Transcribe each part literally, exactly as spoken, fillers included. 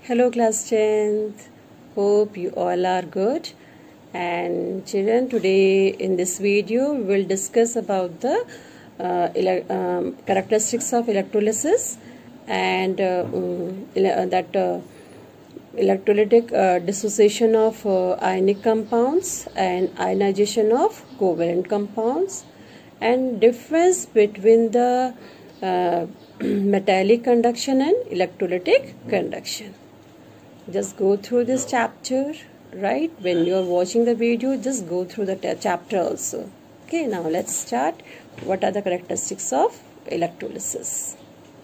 Hello class tenth, hope you all are good. And children, today in this video we will discuss about the uh, um, characteristics of electrolysis and uh, um, that uh, electrolytic uh, dissociation of uh, ionic compounds and ionization of covalent compounds, and difference between the uh, metallic conduction and electrolytic conduction. Just go through this chapter, right? When you are watching the video, just go through the chapter also. Okay, now let's start. What are the characteristics of electrolysis?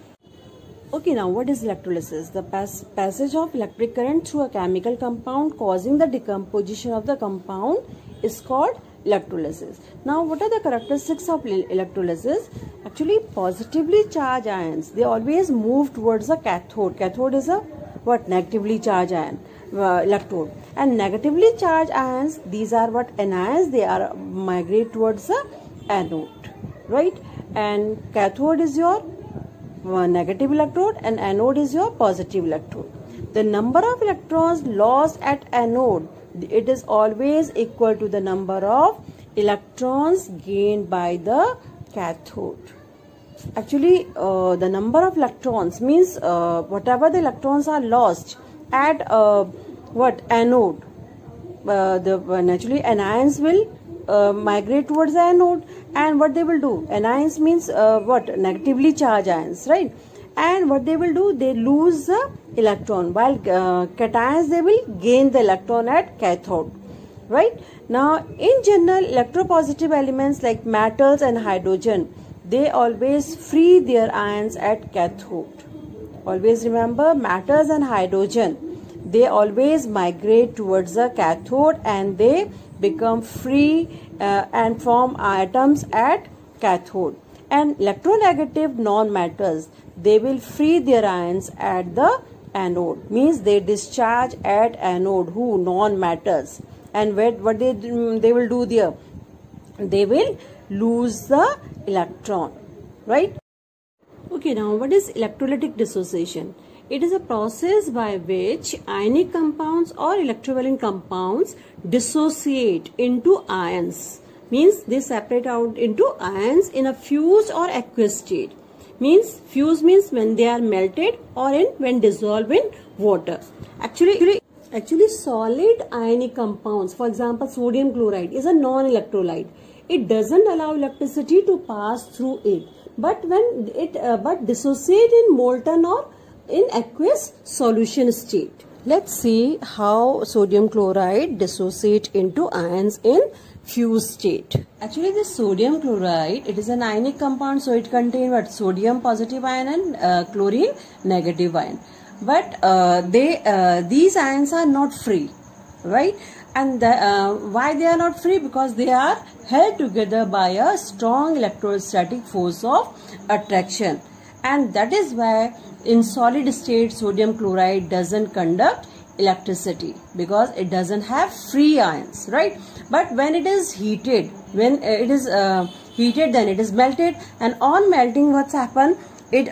Okay, now what is electrolysis? The pas passage of electric current through a chemical compound causing the decomposition of the compound is called electrolysis. Now, what are the characteristics of electrolysis? Actually, positively charged ions, they always move towards the cathode. Cathode is a what? Negatively charged ion, uh, electrode. And negatively charged ions, these are what? Anions, they are migrate towards the anode, right? And cathode is your uh, negative electrode and anode is your positive electrode. The number of electrons lost at anode, it is always equal to the number of electrons gained by the cathode. Actually, uh, the number of electrons means uh, whatever the electrons are lost at uh, what anode, uh, the uh, naturally anions will uh, migrate towards the anode, and what they will do? Anions means uh, what? Negatively charged ions, right? And what they will do? They lose the electron, while uh, cations they will gain the electron at cathode, right? Now, in general, electropositive elements like metals and hydrogen, they always free their ions at cathode. Always remember, metals and hydrogen, they always migrate towards the cathode and they become free uh, and form atoms at cathode. And electronegative non-metals, they will free their ions at the anode. Means they discharge at anode. Who? Non-metals. And what, what they, they will do there? They will lose the electron, right? Okay, now what is electrolytic dissociation? It is a process by which ionic compounds or electrovalent compounds dissociate into ions. Means they separate out into ions in a fused or aqueous state. Means fused means when they are melted, or in when dissolved in water. Actually, actually solid ionic compounds, for example sodium chloride, is a non-electrolyte. It doesn't allow electricity to pass through it, but when it uh, but dissociate in molten or in aqueous solution state. Let's see how sodium chloride dissociate into ions in fused state. Actually, this sodium chloride, it is an ionic compound, so it contains what? Sodium positive ion and uh, chlorine negative ion. But uh, they uh, these ions are not free, right? And the, uh, why they are not free? Because they are held together by a strong electrostatic force of attraction, and that is why in solid state sodium chloride doesn't conduct electricity, because it doesn't have free ions, right? But when it is heated, when it is uh, heated, then it is melted, and on melting what's happened? It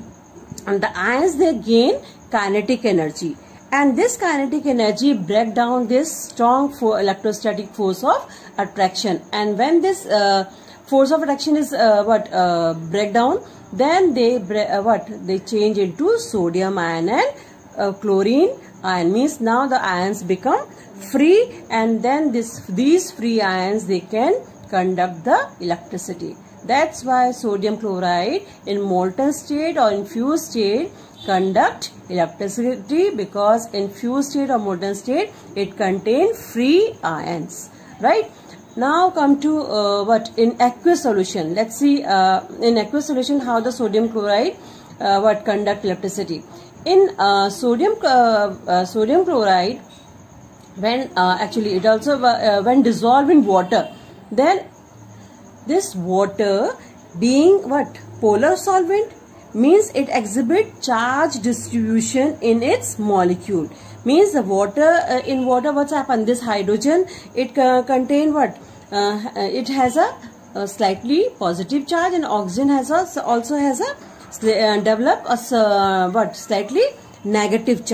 the ions, they gain kinetic energy. And this kinetic energy break down this strong for electrostatic force of attraction. And when this uh, force of attraction is uh, what uh, break down, then they uh, what they change into sodium ion and uh, chlorine ion. Means now the ions become free, and then this these free ions, they can conduct the electricity. That's why sodium chloride in molten state or in fused state conduct electricity, because in fused state or molten state it contains free ions, right? Now come to uh, what in aqueous solution. Let's see uh, in aqueous solution how the sodium chloride uh, what conduct electricity. In uh, sodium uh, uh, sodium chloride, when uh, actually it also uh, when dissolved in water, then this water being what? Polar solvent, means it exhibit charge distribution in its molecule. Means the water uh, in water, what's happened? This hydrogen, it uh, contain what? Uh, it has a, a slightly positive charge, and oxygen has a, also has a uh, develop a uh, what slightly negative charge.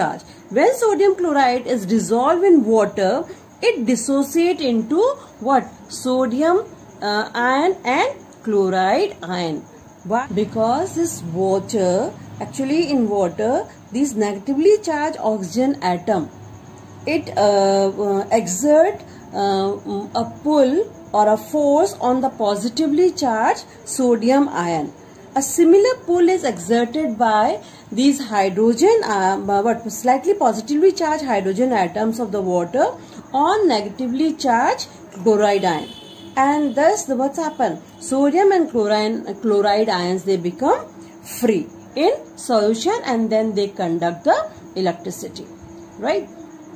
When sodium chloride is dissolved in water, it dissociates into what? Sodium uh, ion and chloride ion. Why? Because this water, actually in water, these negatively charged oxygen atom, it uh, uh, exert uh, a pull or a force on the positively charged sodium ion. A similar pull is exerted by these hydrogen, uh, what slightly positively charged hydrogen atoms of the water on negatively charged chloride ion, and thus the what's happened? Sodium and chlorine, chloride ions, they become free in solution, and then they conduct the electricity, right?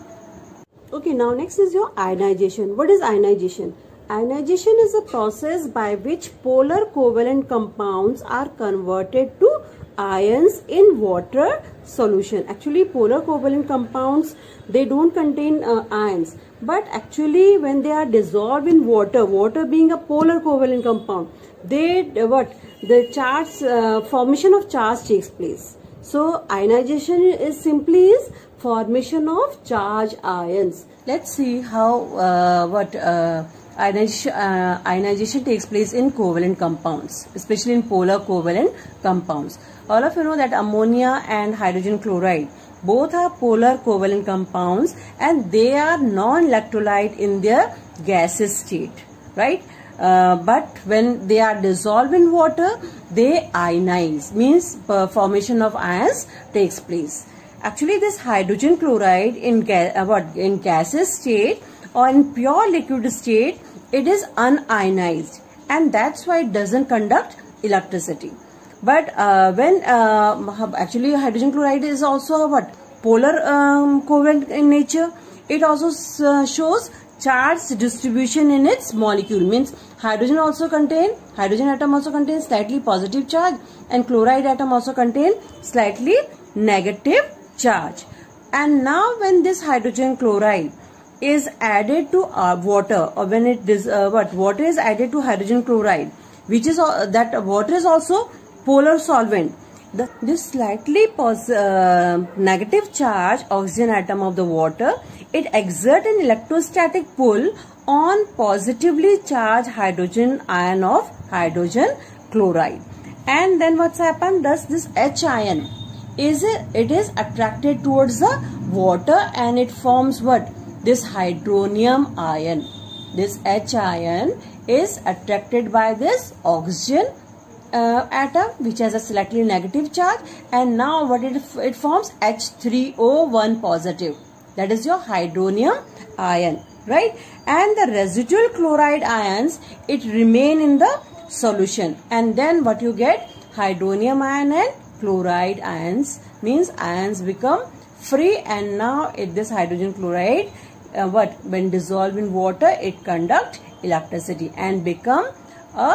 Okay, now next is your ionization. What is ionization? Ionization is a process by which polar covalent compounds are converted to ions in water solution. Actually, polar covalent compounds, they don't contain uh, ions, but actually when they are dissolved in water, water being a polar covalent compound, they what the charge uh, formation of charge takes place. So ionization is simply is formation of charged ions. Let's see how uh, what uh, ionization, uh, ionization takes place in covalent compounds, especially in polar covalent compounds. All of you know that ammonia and hydrogen chloride both are polar covalent compounds, and they are non-electrolyte in their gaseous state, right? Uh, but when they are dissolved in water, they ionize, means formation of ions takes place. Actually, this hydrogen chloride in ga uh, what in gaseous state or in pure liquid state, it is unionized, and that's why it doesn't conduct electricity. But uh, when uh, actually hydrogen chloride is also a what polar um, covalent in nature, it also uh, shows charge distribution in its molecule, means hydrogen also contain hydrogen atom also contains slightly positive charge, and chloride atom also contain slightly negative charge. And now when this hydrogen chloride is added to uh, water, or when it is uh, what water is added to hydrogen chloride, which is uh, that water is also polar solvent, the, this slightly pos uh, negative charge oxygen atom of the water, it exerts an electrostatic pull on positively charged hydrogen ion of hydrogen chloride. And then what's happened? Thus this H ion is it is attracted towards the water, and it forms what? This hydronium ion. This H ion is attracted by this oxygen uh, atom, which has a slightly negative charge, and now what it it forms H three O one positive. That is your hydronium ion, right? And the residual chloride ions, it remain in the solution, and then what you get? Hydronium ion and chloride ions, means ions become free, and now it, this hydrogen chloride uh, what when dissolved in water, it conduct electricity and become a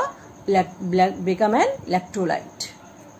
become an electrolyte.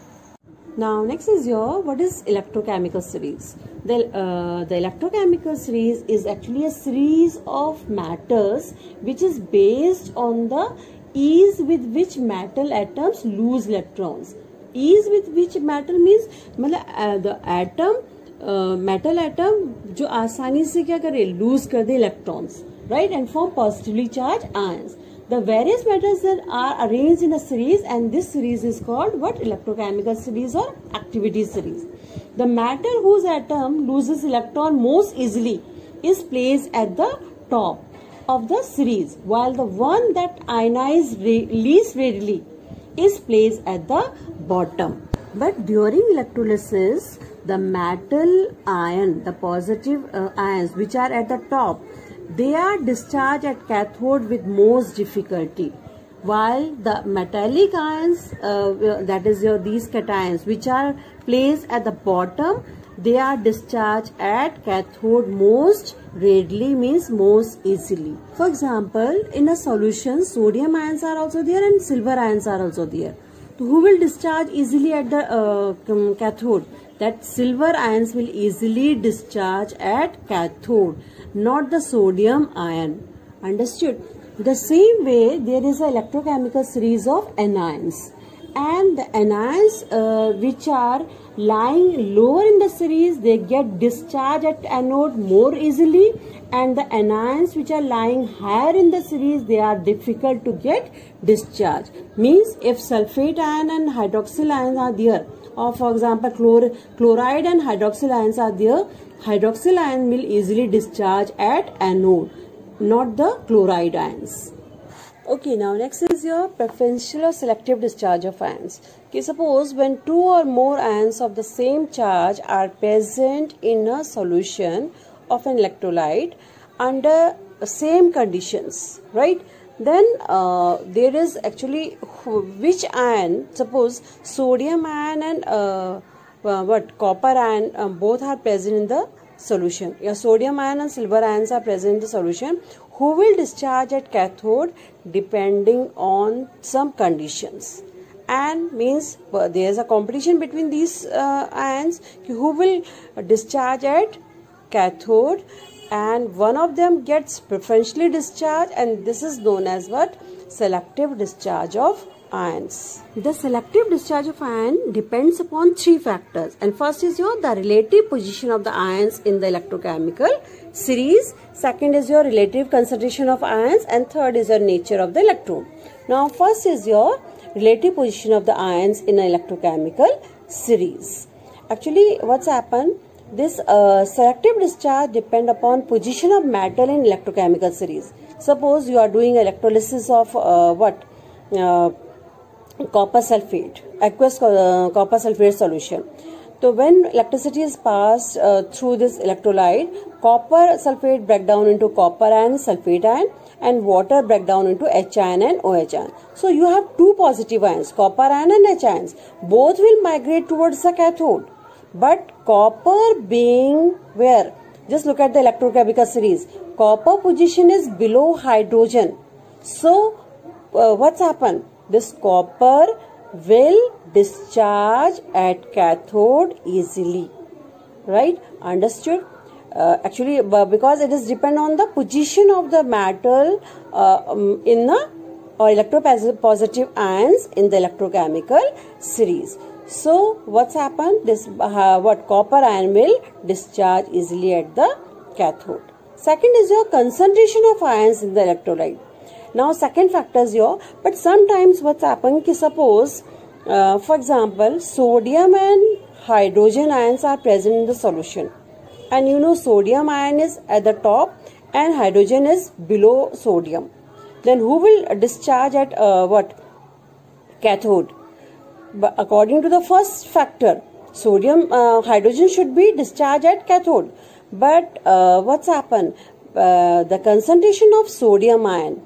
Now next is your what is electrochemical series. The, uh, the electrochemical series is actually a series of matters which is based on the ease with which metal atoms lose electrons. Ease with which metal means मतलब the atom uh, metal atom जो आसानी से क्या करे lose कर दे electrons, right, and form positively charged ions. The various metals that are arranged in a series, and this series is called what? Electrochemical series or activity series. The metal whose atom loses electron most easily is placed at the top of the series, while the one that ionizes least readily is placed at the bottom. But during electrolysis, the metal ion, the positive uh, ions which are at the top, they are discharged at cathode with most difficulty, while the metallic ions, uh, that is your these cations which are placed at the bottom, they are discharged at cathode most readily, means most easily. For example, in a solution, sodium ions are also there and silver ions are also there. So who will discharge easily at the uh, cathode? That silver ions will easily discharge at cathode, not the sodium ion. Understood? The same way, there is an electrochemical series of anions. and the anions uh, which are lying lower in the series, they get discharged at anode more easily, and the anions which are lying higher in the series, they are difficult to get discharged. Means if sulfate ion and hydroxyl ions are there, or for example chlor chloride and hydroxyl ions are there, hydroxyl ion will easily discharge at anode, not the chloride ions. Okay, now next is your preferential or selective discharge of ions. Okay, suppose when two or more ions of the same charge are present in a solution of an electrolyte under same conditions, right? Then uh, there is actually which ion, suppose sodium ion and uh, uh, what copper ion uh, both are present in the solution. Yeah, sodium ion and silver ions are present in the solution. Who will discharge at cathode depending on some conditions? And means uh, there is a competition between these uh, ions. Who will discharge at cathode, and one of them gets preferentially discharged, and this is known as what? Selective discharge of ions. The selective discharge of ion depends upon three factors, and first is your the relative position of the ions in the electrochemical series, second is your relative concentration of ions, and third is your nature of the electrode. Now first is your relative position of the ions in an electrochemical series. Actually what's happened, this uh, selective discharge depend upon position of metal in electrochemical series. Suppose you are doing electrolysis of uh, what uh, copper sulfate, aqueous uh, copper sulfate solution. So when electricity is passed uh, through this electrolyte, copper sulfate break down into copper ion, sulfate ion, and water break down into H ion and OH ion. So you have two positive ions, copper ion and H ions. Both will migrate towards the cathode. But copper being where? Just look at the electrochemical series. Copper position is below hydrogen. So uh, what's happened? This copper will discharge at cathode easily, right? Understood? Uh, actually because it is depend on the position of the metal uh, um, in the or electropositive ions in the electrochemical series. So what's happened? This uh, what copper ion will discharge easily at the cathode. Second is your concentration of ions in the electrolyte. Now second factor is your, but sometimes what's happened ki suppose uh, for example sodium and hydrogen ions are present in the solution, and you know sodium ion is at the top and hydrogen is below sodium. Then who will discharge at uh, what? Cathode. But according to the first factor, sodium uh, hydrogen should be discharged at cathode. But uh, what's happened? Uh, the concentration of sodium ion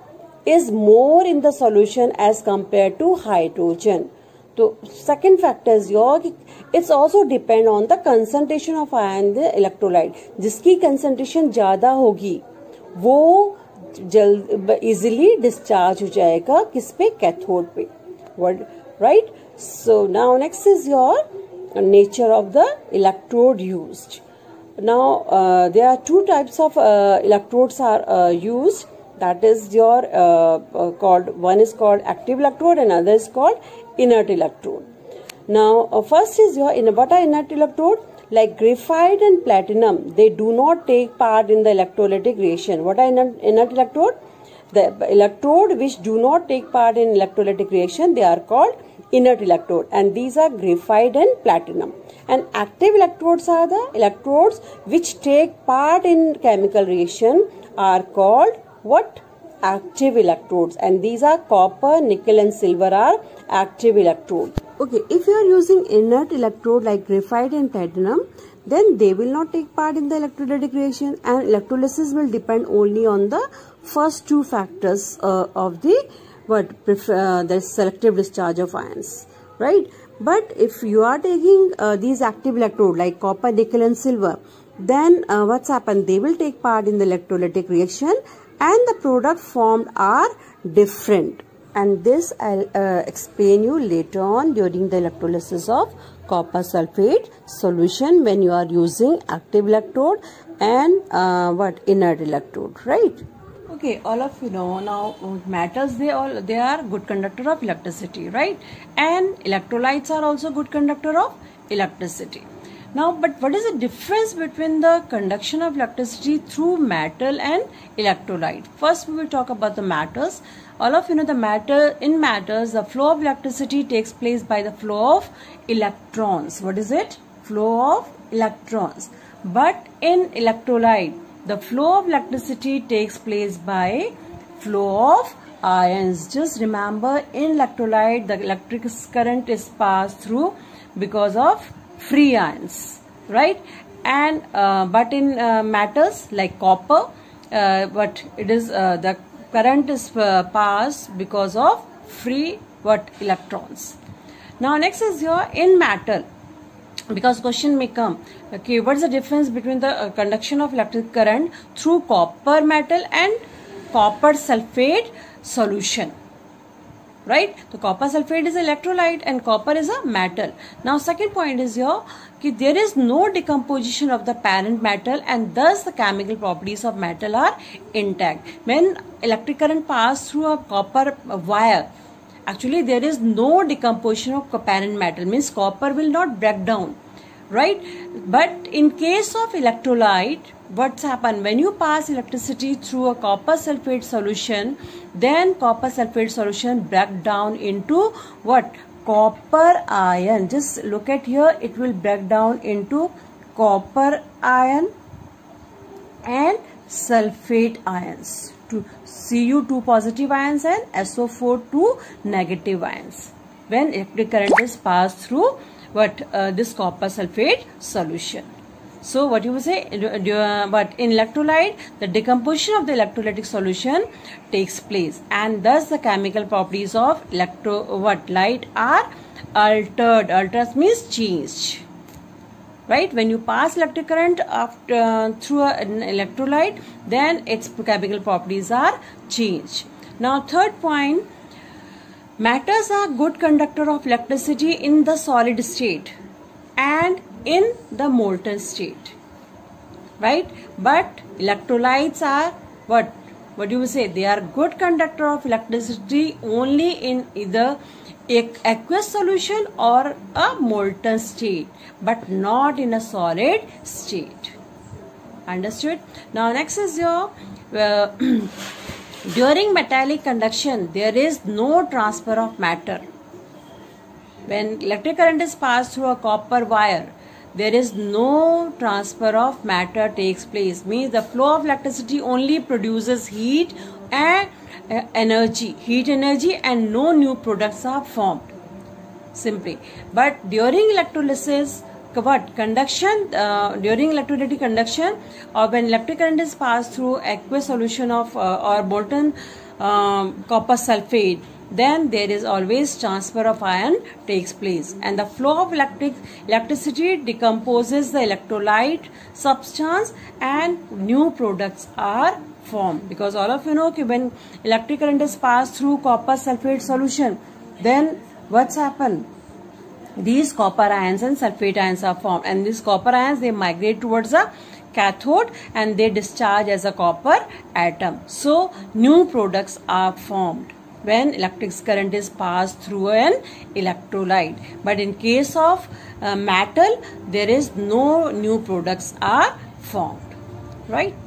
is more in the solution as compared to hydrogen. So second factor is your, it's also depend on the concentration of ion in the electrolyte. जिसकी concentration ज़्यादा होगी वो जल्द easily discharge हो जाएगा किस पे? Cathode पे. What? Right? So now next is your nature of the electrode used. Now uh, there are two types of uh, electrodes are uh, used. That is your uh, uh, called, one is called active electrode and other is called inert electrode. Now uh, first is your in what are inert electrode? Like graphite and platinum, they do not take part in the electrolytic reaction. What are inert, inert electrode? The electrode which do not take part in electrolytic reaction, they are called inert electrode, and these are graphite and platinum. And active electrodes are the electrodes which take part in chemical reaction, are called what? Active electrodes, and these are copper, nickel and silver are active electrodes. Okay, if you are using inert electrode like graphite and platinum, then they will not take part in the electrolytic reaction, and electrolysis will depend only on the first two factors uh, of the what prefer, uh, the selective discharge of ions, right? But if you are taking uh, these active electrode like copper, nickel and silver, then uh, what's happened? They will take part in the electrolytic reaction, and the product formed are different. And this I'll uh, explain you later on during the electrolysis of copper sulfate solution when you are using active electrode and uh, what inert electrode, right? Okay, all of you know now metals, they all they are good conductor of electricity, right? And electrolytes are also good conductor of electricity. Now, but what is the difference between the conduction of electricity through metal and electrolyte? First, we will talk about the matters. All of you know the matter in matters, the flow of electricity takes place by the flow of electrons. What is it? Flow of electrons. But in electrolyte, the flow of electricity takes place by flow of ions. Just remember, in electrolyte, the electric current is passed through because of free ions, right? And uh, but in uh, metals like copper, uh, but it is uh, the current is uh, passed because of free what electrons. Now next is your in metal, because question may come, okay, what is the difference between the uh, conduction of electric current through copper metal and copper sulfate solution? Right? So copper sulfate is electrolyte and copper is a metal. Now second point is here, that there is no decomposition of the parent metal and thus the chemical properties of metal are intact. When electric current passes through a copper wire, actually there is no decomposition of parent metal, means copper will not break down, right? But in case of electrolyte, what's happened, when you pass electricity through a copper sulfate solution, then copper sulfate solution break down into what? Copper ion. Just look at here, it will break down into copper ion and sulfate ions, to C U two positive ions and S O four two negative ions, when electric current is passed through what uh, this copper sulfate solution. So what you will say, but in electrolyte, the decomposition of the electrolytic solution takes place and thus the chemical properties of electro what light are altered. Altered means changed, right? When you pass electric current after uh, through an electrolyte, then its chemical properties are changed. Now third point, matters are good conductor of electricity in the solid state and in the molten state, right? But electrolytes are what? What do you say? They are good conductor of electricity only in either aqueous solution or a molten state, but not in a solid state. Understood? Now next is your uh, during metallic conduction, there is no transfer of matter. When electric current is passed through a copper wire, there is no transfer of matter takes place. Means the flow of electricity only produces heat and uh, energy, heat energy, and no new products are formed. Simply. But during electrolysis, what conduction uh, during electrolytic conduction, or when electric current is passed through aqueous solution of uh, or molten um, copper sulfate, then there is always transfer of ion takes place and the flow of electric electricity decomposes the electrolyte substance and new products are formed. Because all of you know that when electric current is passed through copper sulfate solution, then what's happened? These copper ions and sulfate ions are formed, and these copper ions, they migrate towards the cathode and they discharge as a copper atom. So new products are formed when electric current is passed through an electrolyte. But in case of uh, metal, there is no new products are formed, right?